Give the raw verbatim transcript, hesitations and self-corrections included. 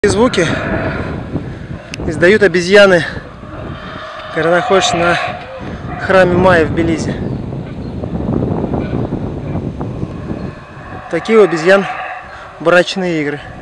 Звуки издают обезьяны, когда находишься на храме Майя в Белизе. Такие у обезьян брачные игры.